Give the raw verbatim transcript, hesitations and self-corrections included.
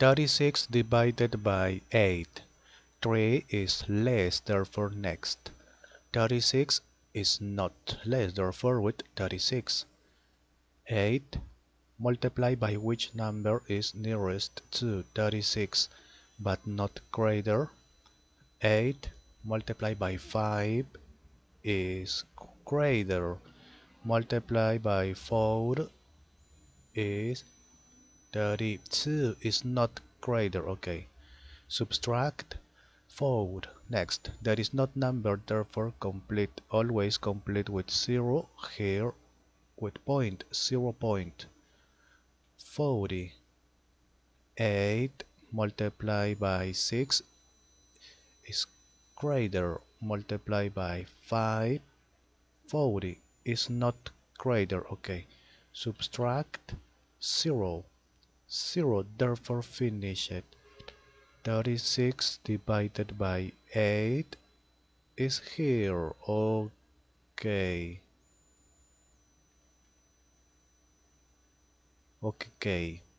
thirty-six divided by eight. three is less, therefore next. thirty-six is not less, therefore with thirty-six. eight multiplied by which number is nearest to thirty-six but not greater. eight multiplied by five is greater. Multiplied by four is thirty-two is not greater. Okay, subtract four. Next, that is not numbered, therefore complete. Always complete with zero, here with point, zero point. forty. eight multiplied by six is greater. Multiplied by five. forty is not greater. Okay, subtract zero. zero, therefore finish it. thirty-six divided by eight is here. Okay. Okay.